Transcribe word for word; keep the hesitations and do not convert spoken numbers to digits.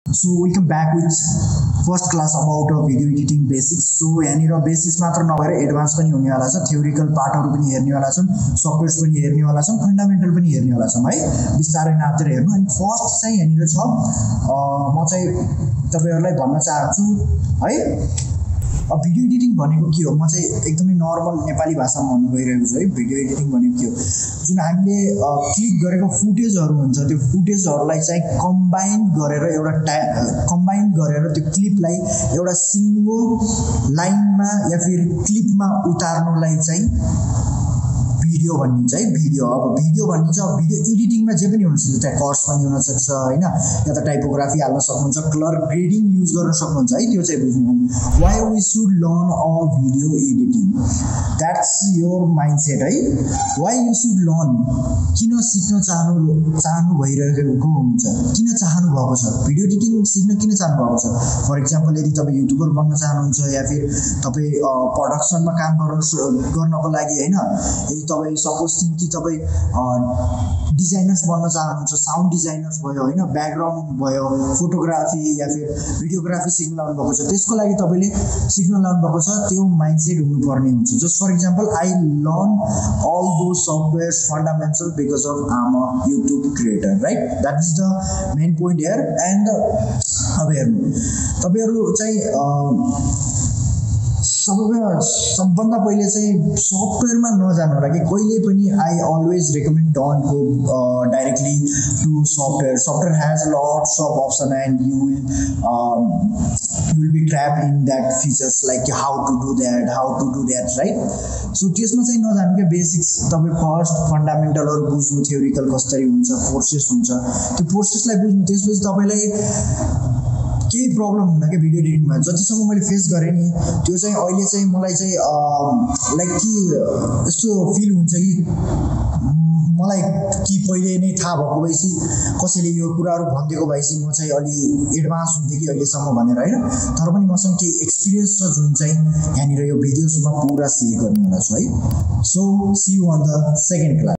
So welcome back with first class about uh, video editing basics. So यहाँनिर basics मात्र नभएर advance पनि हुनेवाला छ, थ्योरिकल पार्टहरु पनि हेर्नेवाला छौं, सफ्टवेयर्स पनि हेर्नेवाला छौं, फन्डामेन्टल पनि हेर्नेवाला छौं है। बिस्तारै नाप्दै हेर्नु। अनि फर्स्ट चाहिँ यहाँनिर छ अ म चाहिँ तपाईहरुलाई भन्न चाहन्छु है, अब भिडियो एडिटिङ भनेको के हो? म चाहिँ एकदमै नर्मल नेपाली भाषामा भन्नु गइरहेको छु है। भिडियो एडिटिङ भनेको के हो? जुन हामीले क्लिक गरेको फुटेजहरु हुन्छ, त्यो फुटेजहरुलाई चाहिँ कम्बाइन गरेर एउटा कम्बाइन गरेर त्यो क्लिपलाई एउटा सिंगल लाइनमा या फिर क्लिपमा उतार्नुलाई चाहिँ भिडियो भनिन्छ है। भिडियो अब भिडियो भनिन्छ। भिडियो एडिटिङमा जे पनि हुन सक्छ, त्यहाँ कर्स पनि हुन सक्छ हैन, या त टाइपोग्राफी हाल्न सक्नुहुन्छ, कलर ग्रेडिङ युज गर्न सक्नुहुन्छ है। त्यो चाहिँ बुझ्नु। Why we should learn a video editing, that's your mindset है। व्हाई यु शुड लर्न, किन सिक्न चाहनु चाहनु भइरहेको हुन्छ, किन चाहनु भएको छ भिडियो एडिटिङ सिक्न, किन चाहनु भएको छ? फर एक्जाम्पल यदि तपाई युट्युबर बन्न चाहनुहुन्छ या फिर तपाई प्रोडक्सनमा काम गर्न गर्नको लागि हैन, यदि तपाई सपोज थिंक कि तपाई डिजाइनर्स बन्न चाहनुहुन्छ, साउन्ड डिजाइनर्स भयो हैन, ब्याकग्राउन्ड भयो, फोटोग्राफी या फिर भिडियोग्राफी सिक्न लाउनु भएको छ, त्यसको लागि तपाईले सिक्न लाउनु भएको छ, त्यो माइन्डसेट हुनुपर्ने हुन्छ। Just for example I learn all those softwares fundamental because of I am a YouTube creator, right? That is the main point here. And अब हेर्नु, तपाईहरु चाहिँ सबैभन्दा सबभन्दा पहिले चाहिँ सफ्टवेयरमा नजानु होला कि कहिले पनि। I always recommend don't go directly to software. Software has lots of option and you will you will be trapped in that features like how to do that, how to do that, right? So त्यसमा चाहिँ नजानु के, basics तपाई first फन्डामेन्टलहरु बुझ्नु, theoretical कसरी हुन्छ, forces हुन्छ, त्यो फोर्सेसलाई बुझ्नु। त्यसपछि तपाईलाई केही प्रब्लम हुन्न के भिडियो एडिटिङमा। जतिसम्म मैले फेस गरेँ नि, त्यो चाहिँ अहिले चाहिँ मलाई चाहिँ लाइक कि यस्तो फिल हुन्छ कि मलाई कि पहिले नै थाहा भएको भएपछि, कसैले यो कुराहरू भनिदिएको भएपछि म चाहिँ अलि एडभान्स हुन्थेँ कि अहिलेसम्म भनेर हैन। तर पनि मसँग केही एक्सपिरियन्स छ जुन चाहिँ यहाँनिर यो भिडियोजमा पुरा सेयर गर्ने होला छु है। So see you on the second class.